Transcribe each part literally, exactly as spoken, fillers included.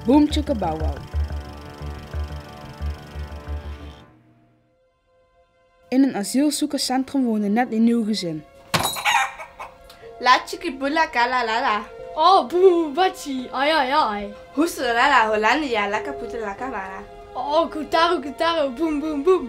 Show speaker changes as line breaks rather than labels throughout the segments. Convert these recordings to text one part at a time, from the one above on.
Boom chicka bow wow. In een asielzoekerscentrum woonde net een nieuw gezin.
La chikibula kala lala.
Oh, boe, bachi, ai ai ai.
Husu lala Hollandia la kaputa la kabara.
Oh, kutaro, kutaro, boom, boom, boom.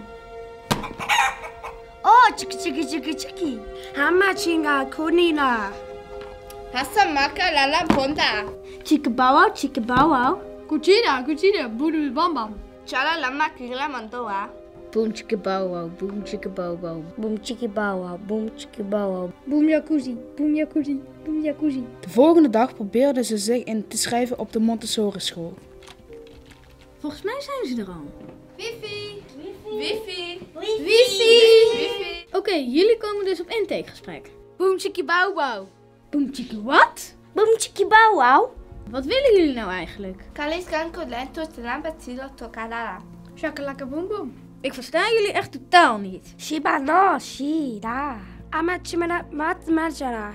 Oh, chiki chiki chiki chiki. Hama chinga kunina.
Hasa maka lala ponda.
Chikabawa, chikabawa.
Kuchida, kuchida, boedoe, bam bam.
Chala lama kila mantoa.
Boom chicka bow wow, boom chicka bow wow. Boom chicka bow wow, boom chicka bow wow.
Boom jacuzzi, boom jacuzzi, boom jacuzzi.
De volgende dag probeerden ze zich in te schrijven op de Montessori school.
Volgens mij zijn ze er al.
Wifi. Wifi.
Wifi.
Wifi.
Oké, okay, jullie komen dus op intakegesprek.
Boom chicka bow wow.
Boom chickie wat?
Boom chicka bow wow.
Wat willen jullie nou eigenlijk?
Kalis kan kolen to tena tilo to kalala.
Shakalaka boom boom. Ik versta jullie echt totaal niet.
Shiba no shida. Amachimana mat majara.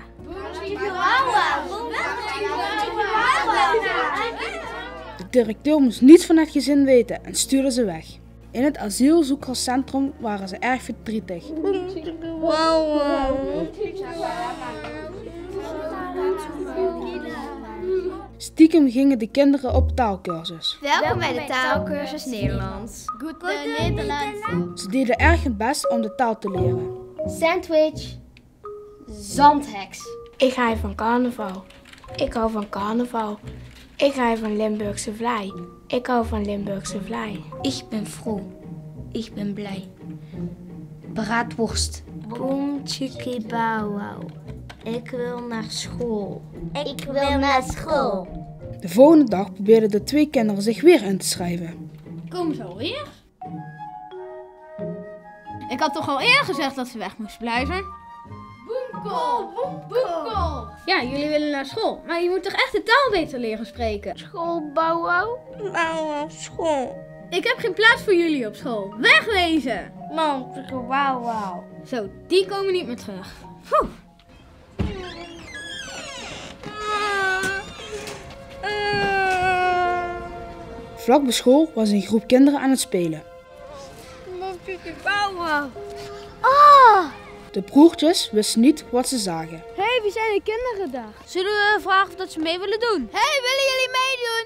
De directeur moest niets van het gezin weten en stuurde ze weg. In het asielzoekerscentrum waren ze erg verdrietig. Stiekem gingen de kinderen op taalkursus.
Welkom bij de taalkursus Nederlands.
Goed Nederlands.
Ze deden erg hun best om de taal te leren.
Sandwich. Zandheks.
Ik hou van carnaval. Ik hou van carnaval. Ik hou van Limburgse vlaai. Ik hou van Limburgse vlaai.
Ik ben vroom. Ik ben blij. Braadworst. Boom chickie bow wow. Ik wil naar school.
Ik wil naar school.
De volgende dag probeerden de twee kinderen zich weer in te schrijven.
Komen ze alweer? Ik had toch al eerder gezegd dat ze weg moesten blijven? Boemkool, boemkool. Ja, jullie willen naar school. Maar je moet toch echt de taal beter leren spreken?
School, bouwen. Bouwen, school.
Ik heb geen plaats voor jullie op school. Wegwezen!
Man, wauw, wauw.
Zo, die komen niet meer terug. Poeh.
Vlak bij school was een groep kinderen aan het spelen.
Oh!
De broertjes wisten niet wat ze zagen.
Hé, hey, wie zijn die kinderen daar?
Zullen we vragen of dat ze mee willen doen?
Hé, hey, willen jullie meedoen?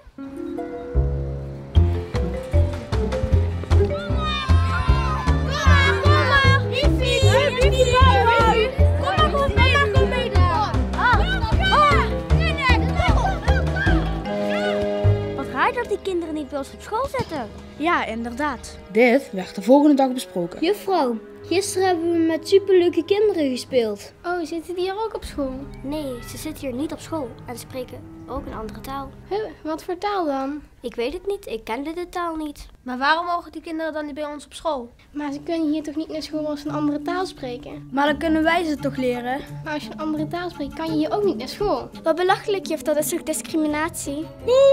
Dat die kinderen niet bij ons op school zitten.
Ja, inderdaad.
Dit werd de volgende dag besproken.
Juffrouw, gisteren hebben we met superleuke kinderen gespeeld.
Oh, zitten die hier ook op school?
Nee, ze zitten hier niet op school en spreken ook een andere taal.
Huh, wat voor taal dan?
Ik weet het niet, ik kende de taal niet.
Maar waarom mogen die kinderen dan niet bij ons op school?
Maar ze kunnen hier toch niet naar school als ze een andere taal spreken?
Maar dan kunnen wij ze toch leren?
Maar als je een andere taal spreekt, kan je hier ook niet naar school.
Wat belachelijk, juf, dat is toch discriminatie?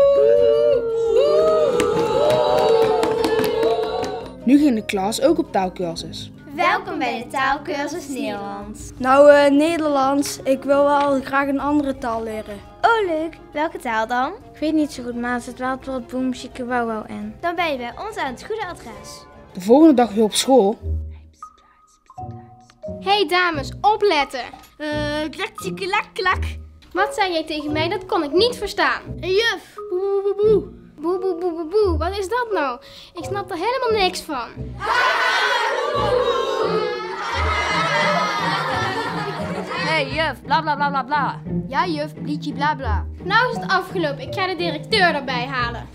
Nu ging de klas ook op taalkursus.
Welkom bij de taalkursus Nederlands.
Nou, uh, Nederlands. Ik wil wel graag een andere taal leren.
Oh leuk, welke taal dan?
Ik weet niet zo goed, maar er zit wel het woord boem, chikke, wauw, wauw in.
Dan ben je bij ons aan het goede adres.
De volgende dag weer op school.
Hé hey, dames, opletten.
Eh, uh, klak, chikke, lak, klak.
Wat zei jij tegen mij? Dat kon ik niet verstaan.
Hey, juf, boe, boe, boe, boe.
Boe, boe, boe, boe, boe. Wat is dat nou? Ik snap er helemaal niks van.
Hé hey, juf, bla bla bla bla bla.
Ja juf, blietje bla bla. Nou is het afgelopen, ik ga de directeur erbij halen.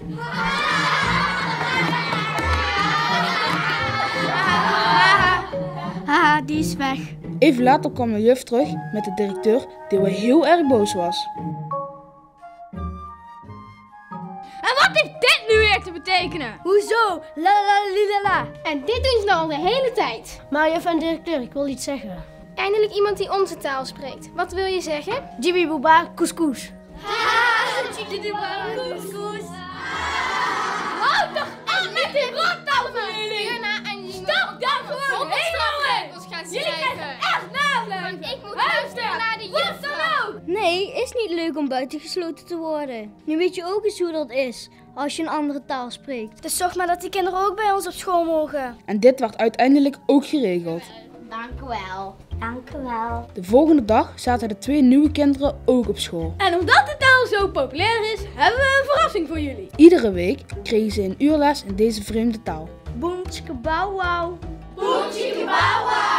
Haha, die is weg.
Even later kwam de juf terug met de directeur die wel heel erg boos was.
En wat heeft dit nu weer te betekenen?
Hoezo? La la la la.
En dit doen ze nou al de hele tijd.
Maar juf en directeur, ik wil iets zeggen.
Eindelijk iemand die onze taal spreekt. Wat wil je zeggen?
Jibbi boeba, couscous.
Houd toch aan met die rottaal van jullie! Hierna en stop dan gewoon helemaal! Jullie krijgen echt namelijk! Ik moet luisteren naar de juffrouw!
Nee, is niet leuk om buitengesloten te worden. Nu weet je ook eens hoe dat is.
als je een andere taal spreekt.
Dus zorg maar dat die kinderen ook bij ons op school mogen.
En dit werd uiteindelijk ook geregeld.
Dank u wel.
Dank u wel.
De volgende dag zaten de twee nieuwe kinderen ook op school.
En omdat de taal zo populair is, hebben we een verrassing voor jullie.
Iedere week kregen ze een uurles in deze vreemde taal.
Boom, tjike, bouw, wauw.
Boom, chickie, bow, wow.